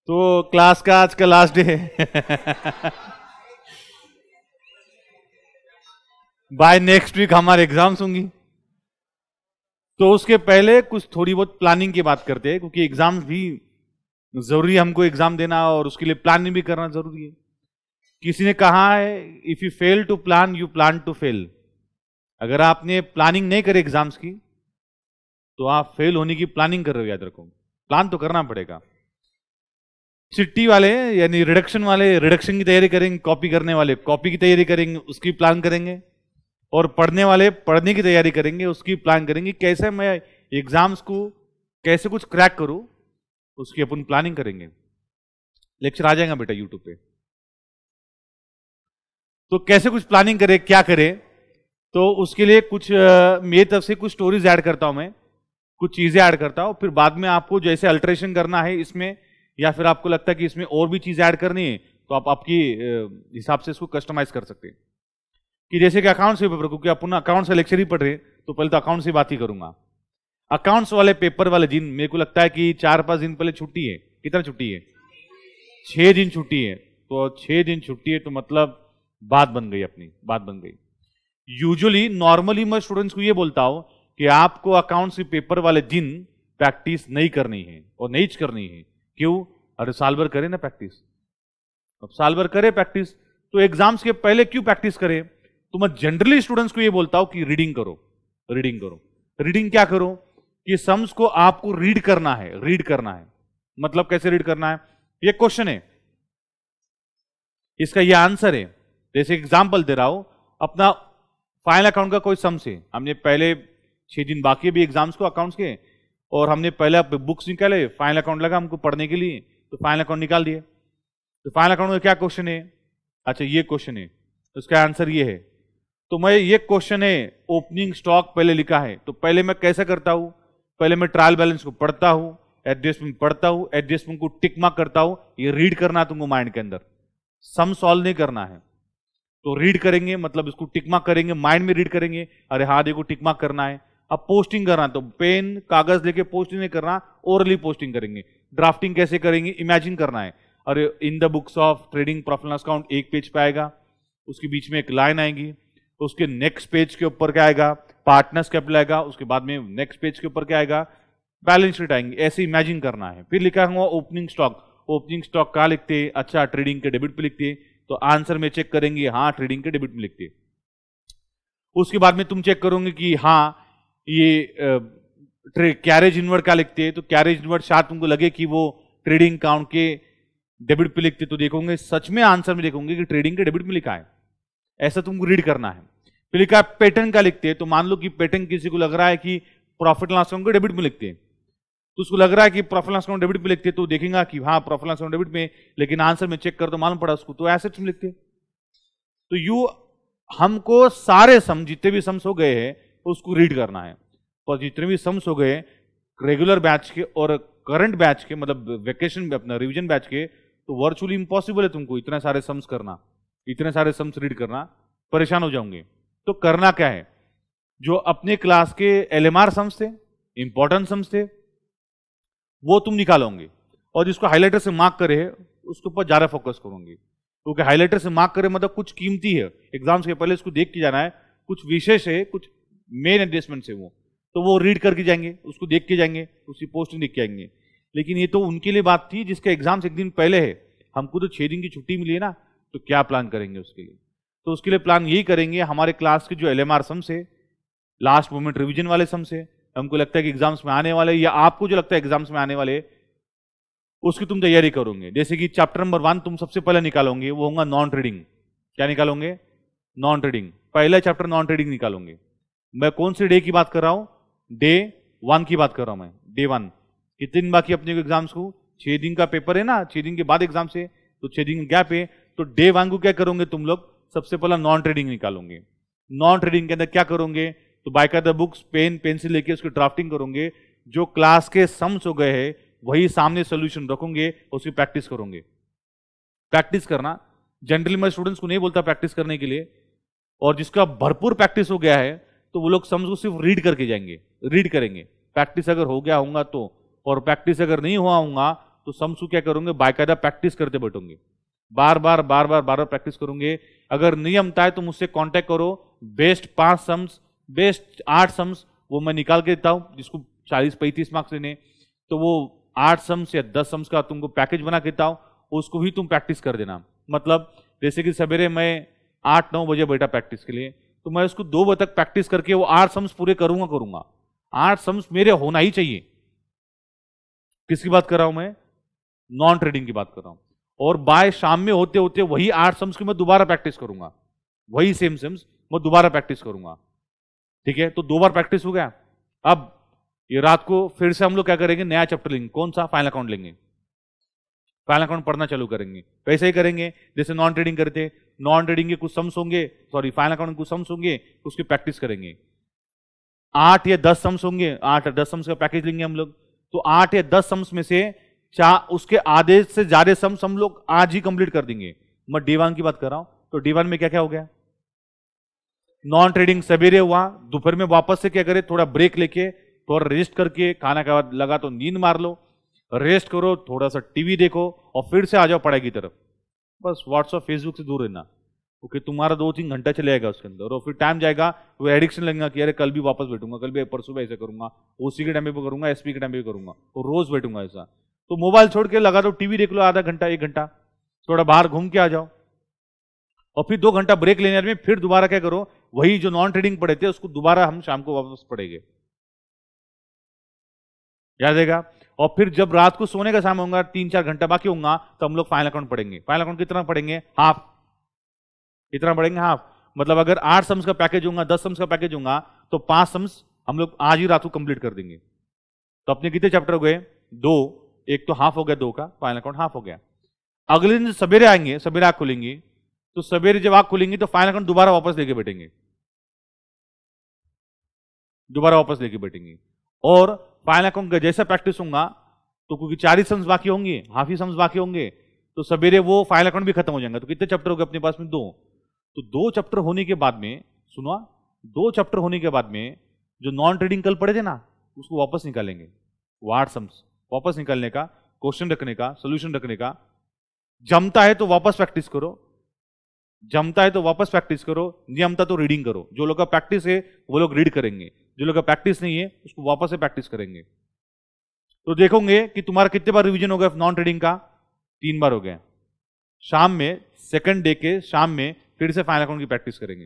तो क्लास का आज का लास्ट डे है। बाय नेक्स्ट वीक हमारे एग्जाम्स होंगी, तो उसके पहले कुछ थोड़ी बहुत प्लानिंग की बात करते हैं, क्योंकि एग्जाम्स भी जरूरी है, हमको एग्जाम देना और उसके लिए प्लानिंग भी करना जरूरी है। किसी ने कहा है if you fail to plan you plan to fail. अगर आपने प्लानिंग नहीं करी एग्जाम्स की तो आप फेल होने की प्लानिंग कर रहे हो। याद रखो, प्लान तो करना पड़ेगा। चिट्ठी वाले यानी रिडक्शन वाले रिडक्शन की तैयारी करेंगे, कॉपी करने वाले कॉपी की तैयारी करेंगे, उसकी प्लान करेंगे, और पढ़ने वाले पढ़ने की तैयारी करेंगे, उसकी प्लान करेंगे। कैसे मैं एग्जाम्स को कैसे कुछ क्रैक करूं, उसकी अपन प्लानिंग करेंगे। लेक्चर आ जाएगा बेटा यूट्यूब पे। तो कैसे कुछ प्लानिंग करें, क्या करें, तो उसके लिए कुछ मेरी तरफ से कुछ स्टोरीज ऐड करता हूं, मैं कुछ चीजें ऐड करता हूं, फिर बाद में आपको जैसे अल्टरेशन करना है इसमें, या फिर आपको लगता है कि इसमें और भी चीज ऐड करनी है, तो आप आपकी हिसाब से इसको कस्टमाइज कर सकते हैं। कि जैसे कि अकाउंट्स के पेपर, क्योंकि अपन अकाउंट्स का लेक्चर ही पढ़ रहे हैं, तो पहले तो अकाउंट्स की बात ही करूंगा। अकाउंट्स वाले पेपर वाले दिन मेरे को लगता है कि 4-5 दिन पहले छुट्टी है। कितना छुट्टी है? 6 दिन छुट्टी है। तो 6 दिन छुट्टी है तो मतलब बात बन गई, अपनी बात बन गई। यूजुअली नॉर्मली मैं स्टूडेंट्स को ये बोलता हूं कि आपको अकाउंट्स के पेपर वाले दिन प्रैक्टिस नहीं करनी है, और नहीं करनी है। क्यों? अरे साल भर करें ना प्रैक्टिस। अब साल भर करे प्रैक्टिस, तो एग्जाम्स के पहले क्यों प्रैक्टिस करें? तो मैं जनरली स्टूडेंट्स को ये बोलता हूं कि रीडिंग करो, रीडिंग करो। रीडिंग क्या करो? कि सम्स को आपको रीड करना है, रीड करना है। मतलब कैसे रीड करना है? ये क्वेश्चन है, इसका ये आंसर है। जैसे एग्जाम्पल दे रहा हूं, अपना फाइनल अकाउंट का कोई सम्स है, हमने पहले 6 दिन बाकी भी एग्जाम्स को अकाउंट्स के, और हमने पहले बुक्स निकाले, फाइनल अकाउंट लगा हमको पढ़ने के लिए, तो फाइनल अकाउंट निकाल दिए। तो फाइनल अकाउंट में क्या क्वेश्चन है? अच्छा ये क्वेश्चन है, तो इसका आंसर ये है। तो मैं ये क्वेश्चन है, ओपनिंग स्टॉक पहले लिखा है, तो पहले मैं कैसे करता हूं? पहले मैं ट्रायल बैलेंस को पढ़ता हूं, एडजस्टमेंट पढ़ता हूं, एडजस्टमेंट को टिक मार्क करता हूं। ये रीड करना तुमको माइंड के अंदर, सम सॉल्व नहीं करना है। तो रीड करेंगे मतलब इसको टिक मार्क करेंगे, माइंड में रीड करेंगे, अरे हाँ देखो टिक मार्क करना है। अब पोस्टिंग करना, तो पेन कागज लेके पोस्टिंग नहीं करना, ओरली पोस्टिंग करेंगे। ड्राफ्टिंग कैसे करेंगे? इमेजिन करना है, अरे in the books of trading profit loss account एक पेज पे आएगा, उसके बीच में एक लाइन आएगी, उसके नेक्स्ट पेज के ऊपर क्या आएगा? पार्टनर्स कैपिटल आएगा, उसके बाद में नेक्स्ट पेज के ऊपर क्या आएगा? बैलेंस शीट आएंगे। ऐसे इमेजिन करना है। फिर लिखा हुआ ओपनिंग स्टॉक, ओपनिंग स्टॉक कहाँ लिखते? अच्छा ट्रेडिंग के डेबिट पे लिखते, तो आंसर में चेक करेंगे, हाँ ट्रेडिंग के डेबिट में लिखते। उसके बाद में तुम चेक करोगे कि हाँ ये कैरेज इनवर्ड क्या लिखते हैं, तो कैरेज इनवर्ड शायद तुमको लगे कि वो ट्रेडिंग अकाउंट के डेबिट पे लिखते, तो देखोगे सच में आंसर में देखोगे कि ट्रेडिंग के डेबिट में लिखा है। ऐसा तुमको रीड करना है। फिर लिखा है पैटर्न का लिखते हैं, तो मान लो कि पैटर्न किसी को लग रहा है कि प्रॉफिट लॉस अकाउंट के डेबिट में लिखते हैं, तो उसको लग रहा है कि प्रॉफिट लॉस अकाउंट डेबिट पे लिखते, तो देखेगा कि हाँ प्रॉफिट लॉस अकाउंट डेबिट में, लेकिन आंसर में चेक कर तो मालूम पड़ा उसको तो एसेट्स में लिखते। तो यू हमको सारे सम जितने भी सम्स हो गए हैं उसको रीड करना है, और जितने भी सम्स हो गए रेगुलर बैच के और करंट बैच के, मतलब वेकेशन में अपना रिवीजन बैच के, तो वर्चुअली इंपॉसिबल है तुमको इतने सारे सम्स करना, इतने सारे सम्स रीड करना, परेशान हो जाओगे। तो करना क्या है? जो अपने क्लास के एलएमआर सम्स थे, इंपॉर्टेंट सम्स थे, वो तुम निकालोगे, और जिसको हाइलाइटर से मार्क करे उसके ऊपर ज्यादा फोकस करोगे, क्योंकि हाइलाइटर से मार्क करे मतलब कुछ कीमती है, एग्जाम्स के पहले इसको देख के जाना है, कुछ विशेष है, कुछ मेन एडजस्टमेंट है, तो वो रीड करके जाएंगे, उसको देख के जाएंगे, उसकी पोस्टिंग देख के आएंगे। लेकिन ये तो उनके लिए बात थी जिसके एग्जाम्स एक दिन पहले है। हमको तो 6 दिन की छुट्टी मिली है ना, तो क्या प्लान करेंगे उसके लिए? तो उसके लिए प्लान यही करेंगे, हमारे क्लास के जो एलएमआर सम्स है, लास्ट मोमेंट रिवीजन वाले सम्स है, हमको लगता है कि एग्जाम्स में आने वाले, या आपको जो लगता है एग्जाम्स में आने वाले, उसकी तुम तैयारी करोगे। जैसे कि चैप्टर नंबर 1 तुम सबसे पहले निकालोगे, वो होगा नॉन ट्रेडिंग। क्या निकालोगे? Non trading. पहला चैप्टर नॉन ट्रेडिंग निकालोगे। मैं कौन से डे की बात कर रहा हूं? डे 1 की बात कर रहा हूं मैं, डे 1। कितने दिन बाकी अपने एग्जाम्स को? 6 दिन का पेपर है ना, 6 दिन के बाद एग्जाम से, तो 6 दिन गैप है। तो डे 1 को क्या करोगे तुम लोग? सबसे पहला नॉन ट्रेडिंग निकालोगे। नॉन ट्रेडिंग के अंदर क्या करोगे? तो बाकायदा बुक्स पेन पेंसिल लेके उसकी ड्राफ्टिंग करोगे, जो क्लास के सम्स हो गए हैं वही सामने सोल्यूशन रखोगे, उसकी प्रैक्टिस करोगे। प्रैक्टिस करना जनरली मैं स्टूडेंट्स को नहीं बोलता प्रैक्टिस करने के लिए, और जिसका भरपूर प्रैक्टिस हो गया है तो वो लोग सम्स को सिर्फ रीड करके जाएंगे, रीड करेंगे। प्रैक्टिस अगर हो गया होगा तो, और प्रैक्टिस अगर नहीं हुआ होगा तो सम्स को क्या करूंगे, बाकायदा प्रैक्टिस करते बैठूंगे, बार बार प्रैक्टिस करूंगे। अगर नहीं जमता है तो मुझसे कांटेक्ट करो, बेस्ट 5 सम्स, बेस्ट 8 सम्स वो मैं निकाल के देता हूं, जिसको 40-35 मार्क्स लेने, तो वो 8 सम्स या 10 सम्स का तुमको पैकेज बना के देता हूं, उसको भी तुम प्रैक्टिस कर देना। मतलब जैसे कि सवेरे मैं 8-9 बजे बैठा प्रैक्टिस के लिए, तो मैं उसको 2 बजे तक प्रैक्टिस करके वो 8 सम्स पूरे करूंगा। 8 सम्स मेरे होना ही चाहिए। किसकी बात कर रहा हूं मैं, नॉन ट्रेडिंग की बात कर रहा हूं। और बाय शाम में होते होते वही 8 सम्स की मैं दोबारा प्रैक्टिस करूंगा, वही सेम सम्स मैं दोबारा प्रैक्टिस करूंगा। ठीक है, तो 2 बार प्रैक्टिस हो गया। अब ये रात को फिर से हम लोग क्या करेंगे, नया चैप्टर लेंगे। कौन सा, फाइनल अकाउंट लेंगे, फाइनल अकाउंट पढ़ना चालू करेंगे। वैसे ही करेंगे जैसे नॉन ट्रेडिंग करते, नॉन ट्रेडिंग के कुछ सम्स होंगे, सॉरी फाइनल अकाउंट के कुछ सम्स होंगे, उसकी प्रैक्टिस करेंगे। 8 या 10 सम्स होंगे, 8 या 10 सम्स का पैकेज लेंगे हम लोग। तो 8 या 10 सम्स में से उसके आधे से ज्यादा सम्स हम लोग आज ही कंप्लीट कर देंगे। मैं डे 1 की बात कर रहा हूं, तो डे 1 में क्या क्या हो गया, नॉन ट्रेडिंग सवेरे हुआ, दोपहर में वापस से क्या करे, थोड़ा ब्रेक लेके, थोड़ा रेस्ट करके, खाना के बाद लगा तो नींद मार लो, रेस्ट करो, थोड़ा सा टीवी देखो, और फिर से आ जाओ पढ़ाई की तरफ। बस व्हाट्सएप फेसबुक से दूर रहना, ओके। तुम्हारा 2-3 घंटा चले जाएगा उसके अंदर, और फिर टाइम जाएगा, वो एडिक्शन लगेगा कि अरे कल भी वापस बैठूंगा, कल भी परसों भी ऐसे करूंगा, ओसी के टाइम पे करूंगा, एसपी के टाइम पे करूंगा, और रोज बैठूंगा ऐसा। तो मोबाइल छोड़ के लगा दो, टीवी देख लो आधा घंटा 1 घंटा, थोड़ा बाहर घूम के आ जाओ, और फिर 2 घंटा ब्रेक लेने में फिर दोबारा क्या करो, वही जो नॉन ट्रेडिंग पढ़े थे उसको दोबारा हम शाम को वापस पढ़ेंगे, याद रहेगा। और फिर जब रात को सोने का समय होगा, 3-4 घंटा बाकी होगा, तो हम लोग फाइनल अकाउंट पढ़ेंगे। फाइनल अकाउंट कितना पढ़ेंगे, हाफ, कितना पढ़ेंगे, हाफ। मतलब अगर 8 सम्स का पैकेज होगा, 10 सम्स का पैकेज होगा, तो 5 सम्स हम लोग आज ही रात को कंप्लीट कर देंगे। तो अपने कितने चैप्टर हो गए, 2, एक तो हाफ हो गया 2 का, फाइनल अकाउंट हाफ हो गया। अगले दिन सवेरे आएंगे, सवेरे आंख खुलेंगी, तो सवेरे जब आंख खुलेंगी तो फाइनल अकाउंट दोबारा वापस लेके बैठेंगे, दोबारा वापस लेके बैठेंगे। और फाइनल अकाउंट का जैसा प्रैक्टिस होगा, तो क्योंकि 4 ही सम्स बाकी होंगे, हाफ ही सम्स बाकी होंगे, तो सवेरे वो फाइनल अकाउंट भी खत्म हो जाएगा। तो कितने चैप्टर हो गए अपने पास में, 2। तो 2 चैप्टर होने के बाद में, सुनो, 2 चैप्टर होने के बाद में जो नॉन ट्रेडिंग कल पढ़े थे ना, उसको वापस निकालेंगे। 8 सम्स वापस निकालने का, क्वेश्चन रखने का, सोल्यूशन रखने का। जमता है तो वापस प्रैक्टिस करो, जमता है तो वापस प्रैक्टिस करो, नहीं जमता तो रीडिंग करो। जो लोग का प्रैक्टिस है वो लोग रीड करेंगे, जो लोग का प्रैक्टिस नहीं है उसको वापस से प्रैक्टिस करेंगे। तो देखोगे कि तुम्हारा कितने बार रिवीजन हो गया नॉन ट्रेडिंग का, 3 बार हो गया। शाम में, सेकंड डे के शाम में फिर से फाइनल अकाउंट की प्रैक्टिस करेंगे।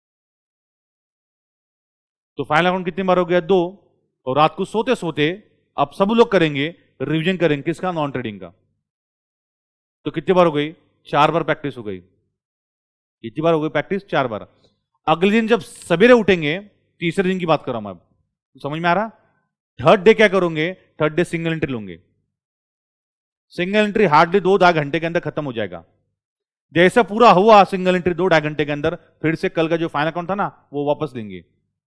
तो फाइनल अकाउंट कितनी बार हो गया, 2। और रात को सोते सोते अब सब लोग करेंगे, रिवीजन करेंगे, किसका, नॉन ट्रेडिंग का। तो कितनी बार हो गई, 4 बार प्रैक्टिस हो गई। कितनी बार हो गई प्रैक्टिस, 4 बार। अगले दिन जब सवेरे उठेंगे, तीसरे दिन की बात कर रहा हूं मैं, समझ में आ रहा। थर्ड डे क्या करोगे, थर्ड डे सिंगल एंट्री लोगे। सिंगल एंट्री हार्डली 2-2.5 घंटे के अंदर खत्म हो जाएगा। जैसा पूरा हुआ सिंगल एंट्री 2-2.5 घंटे के अंदर, फिर से कल का जो फाइनल अकाउंट था ना वो वापस देंगे।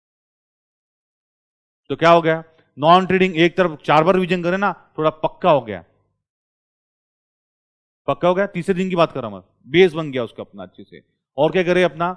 तो क्या हो गया, नॉन ट्रेडिंग एक तरफ 4 बार रिवीजन करे ना, थोड़ा पक्का हो गया, पक्का हो गया। तीसरे दिन की बात कर रहा हूं मैं, बेस बन गया उसका अपना अच्छे से। और क्या करे, अपना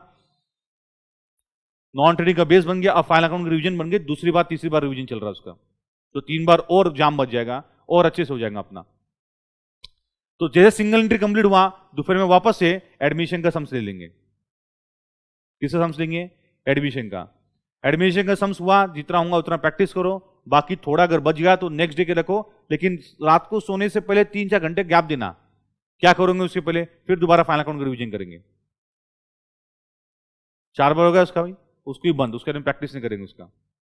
नॉन ट्रेडिंग का बेस बन गया, अब फाइनल अकाउंट का रिवीजन बन गया, दूसरी बार तीसरी बार रिवीजन चल रहा है उसका, तो 3 बार और जाम बच जाएगा और अच्छे से हो जाएगा अपना। तो जैसे सिंगल एंट्री कंप्लीट हुआ, दोपहर में वापस से एडमिशन का सम्स ले लेंगे। किसका सम्स लेंगे, एडमिशन का। एडमिशन का सम्स हुआ, जितना होगा उतना प्रैक्टिस करो, बाकी थोड़ा अगर बच गया तो नेक्स्ट डे के रखो, लेकिन रात को सोने से पहले 3-4 घंटे गैप देना। क्या करोगे उससे पहले, फिर दोबारा फाइनल अकाउंट का रिवीजन करेंगे। 4 बार हो गया उसका भाई, उसको ही बंद, उसके प्रैक्टिस नहीं करेंगे उसका।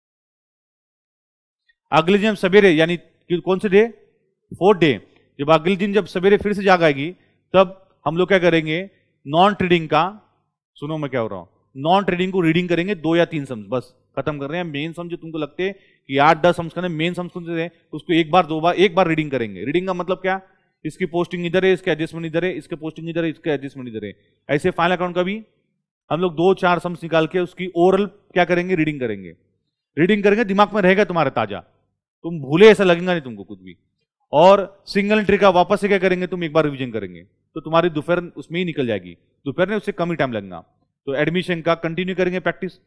अगले दिन सवेरे, यानी कौन से डे, 4th डे, जब अगले दिन जब सवेरे फिर से जाग आएगी, तब हम लोग क्या करेंगे, नॉन ट्रेडिंग का, सुनो मैं क्या हो रहा हूं, नॉन ट्रेडिंग को रीडिंग करेंगे 2 या 3 सम्स, बस खत्म कर रहे हैं। मेन सम्स जो तुमको लगते हैं कि 8-10 सम्स करने, मेन सम्स कौन से हैं, उसको 1 बार 2 बार, 1 बार रीडिंग करेंगे। रीडिंग का मतलब क्या, इसकी पोस्टिंग इधर है, इसके एडजस्टमेंट इधर है, इसके पोस्टिंग इधर है, इसके एडजस्टमेंट इधर है। ऐसे फाइनल अकाउंट का भी हम लोग 2-4 सम्स निकाल के उसकी ओरल क्या करेंगे, रीडिंग करेंगे। रीडिंग करेंगे, दिमाग में रहेगा तुम्हारा ताजा, तुम भूले ऐसा लगेगा नहीं तुमको कुछ भी। और सिंगल एंट्री का वापस से क्या करेंगे, तुम 1 बार रिवीजन करेंगे, तो तुम्हारी दोपहर उसमें ही निकल जाएगी। दोपहर में उससे कम ही टाइम लगेगा। तो एडमिशन का कंटिन्यू करेंगे प्रैक्टिस।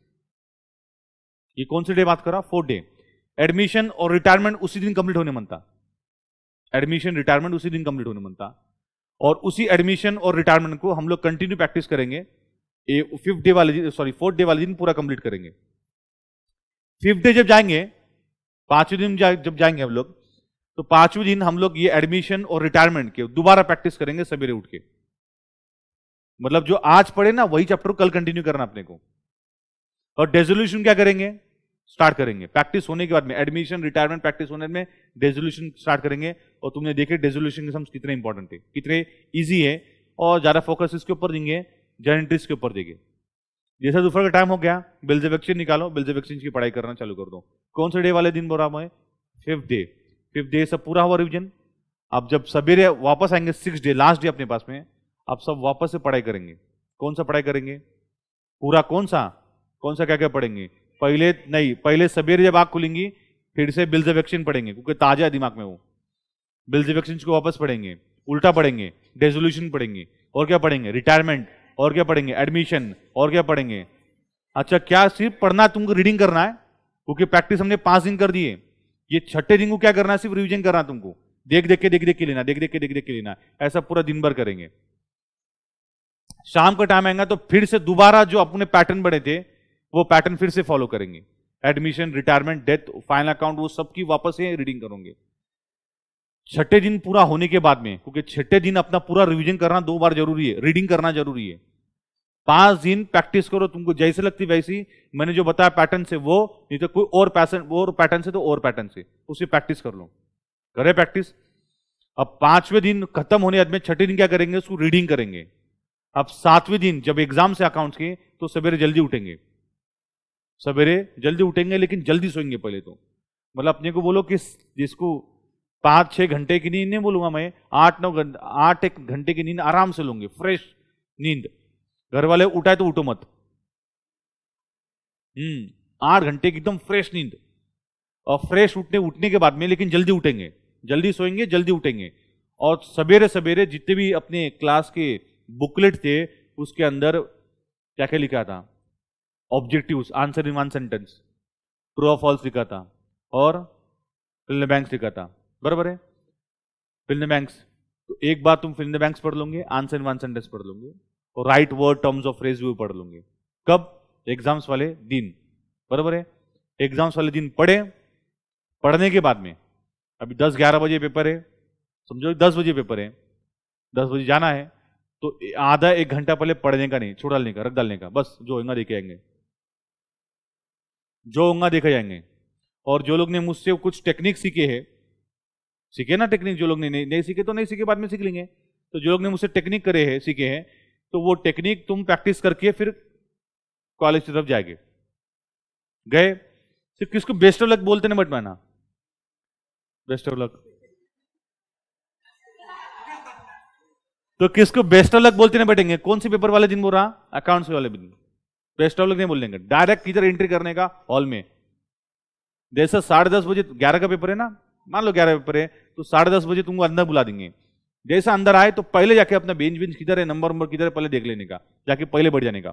ये कौन सी डे बात कर रहा, 4th डे। एडमिशन और रिटायरमेंट उसी दिन कंप्लीट होने मनता, एडमिशन रिटायरमेंट उसी दिन कंप्लीट होने बनता, और उसी एडमिशन और रिटायरमेंट को हम लोग कंटिन्यू प्रैक्टिस करेंगे। 4th डे वाले दिन पूरा कंप्लीट करेंगे। 5th डे जब जाएंगे, 5वें दिन जब जाएंगे हम लोग, तो 5वें दिन हम लोग ये एडमिशन और रिटायरमेंट के दोबारा प्रैक्टिस करेंगे सवेरे उठ के। मतलब जो आज पढ़े ना वही चैप्टर कल कंटिन्यू करना अपने को। और डेजोल्यूशन क्या करेंगे, स्टार्ट करेंगे प्रैक्टिस होने के बाद में, एडमिशन रिटायरमेंट प्रैक्टिस होने में डेजोल्यूशन स्टार्ट करेंगे। और तुमने देखे डेजोल्यूशन के सम्स कितने इंपॉर्टेंट है, कितने इजी है, और ज्यादा फोकस इसके ऊपर देंगे, जनरल एंट्रीज के ऊपर देंगे। जैसा दोपहर का टाइम हो गया, बिल्स ऑफ एक्सचेंज निकालो, बिल्स ऑफ एक्सचेंज की पढ़ाई करना चालू कर दो। कौन से डे वाले दिन बोल रहा है, 5th डे। 5th डे सब पूरा हुआ रिविजन। अब जब सवेरे वापस आएंगे 6th डे, लास्ट डे अपने पास में, अब सब वापस से पढ़ाई करेंगे। कौन सा पढ़ाई करेंगे पूरा, कौन सा क्या क्या पढ़ेंगे, पहले सवेरे जब आंख खुलेंगी फिर से बिल्स ऑफ एक्सचेंज पढ़ेंगे, क्योंकि ताजा है दिमाग में वो। बिल्स ऑफ एक्सचेंज को वापस पढ़ेंगे, उल्टा पढ़ेंगे, डेजोल्यूशन पढ़ेंगे, और क्या पढ़ेंगे, रिटायरमेंट, और क्या पढ़ेंगे, एडमिशन, और क्या पढ़ेंगे। अच्छा, क्या सिर्फ पढ़ना तुमको, रीडिंग करना है, क्योंकि प्रैक्टिस हमने 5 दिन कर दिए। ये 6ठे दिन को क्या करना है, सिर्फ रिविजन करना तुमको, देख देख के लेना, देख देख के लेना। ऐसा पूरा दिन भर करेंगे। शाम का टाइम आएगा तो फिर से दोबारा जो अपने पैटर्न बने थे वो पैटर्न फिर से फॉलो करेंगे। Admission, retirement, death, final account, वो सबकी वापस से रीडिंग करोगे। 6ठे दिन पूरा होने के बाद में, क्योंकि 6ठे दिन अपना पूरा रिवीजन करना 2 बार जरूरी है, रीडिंग करना जरूरी है। 5 दिन प्रैक्टिस करो, तुमको जैसे लगती वैसी, मैंने जो बताया पैटर्न से वो, नहीं तो कोई और पैटर्न से, तो और पैटर्न से उसे प्रैक्टिस कर लो। करे प्रैक्टिस। अब 5वें दिन खत्म होने बाद में 6ठे दिन क्या करेंगे, उसको रीडिंग करेंगे। अब 7वें दिन जब एग्जाम से अकाउंट्स के, तो सवेरे जल्दी उठेंगे, लेकिन जल्दी सोएंगे पहले तो। मतलब अपने को बोलो कि जिसको 5-6 घंटे की नींद नहीं बोलूंगा मैं, 8 घंटे की नींद आराम से लोगे, फ्रेश नींद। घर वाले उठाए तो उठो मत। 8 घंटे की एकदम फ्रेश नींद, और फ्रेश उठने के बाद में, लेकिन जल्दी उठेंगे, जल्दी सोएंगे, जल्दी उठेंगे। और सवेरे सवेरे जितने भी अपने क्लास के बुकलेट थे उसके अंदर क्या क्या लिखा था, objectives, answer in 1 sentence, true और फॉल्स लिखा था, और फिल द बैंक्स लिखा था। बराबर है, फिल द बैंक्स। तो एक बार तुम फिल द बैंक्स पढ़ लोगे, आंसर इन 1 सेंटेंस पढ़ लोगे, और right word, terms of phrase भी पढ़ लोगे। कब, एग्जाम्स वाले दिन। बराबर है, एग्जाम्स वाले दिन पढ़ने के बाद में, अभी 10-11 बजे पेपर है, समझो 10 बजे पेपर है, 10 बजे जाना है, तो आधा 1 घंटा पहले पढ़ने का नहीं, छोड़ डालने का, रख डालने का, बस जो होगा देखे जाएंगे, जो होगा देखे जाएंगे। और जो लोग ने मुझसे कुछ टेक्निक सीखे ना टेक्निक, जो लोग ने नहीं सीखे तो नहीं सीखे, बाद में सीख लेंगे। तो जो लोग ने मुझसे टेक्निक सीखे हैं, तो वो टेक्निक तुम प्रैक्टिस करके फिर कॉलेज की तरफ जाएंगे। गए, सिर्फ किसको बेस्ट ऑफ लक बोलते नहीं, बट माना बेस्ट ऑफ लक, तो किसको बेस्ट ऑफ लक बोलते नहीं बैठेंगे। कौन से पेपर वाले दिन बोल रहा, अकाउंट्स वाले दिन, बेस्ट ऑफ लक नहीं बोलेंगे, डायरेक्ट किधर एंट्री करने का, हॉल में। जैसा 10:30 बजे 11 का पेपर है ना, मान लो 11 पेपर है, तो 10:30 बजे तुमको अंदर बुला देंगे। जैसा अंदर आए तो पहले जाके अपना बेंच किधर है, नंबर किधर है, पहले देख लेने का, जाके पहले बढ़ जाने का।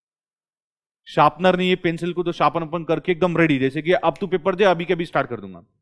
शार्पनर नहीं है पेंसिल को, तो शार्पन करके एकदम रेडी, जैसे कि अब तू पेपर दे, अभी के अभी स्टार्ट कर दूंगा।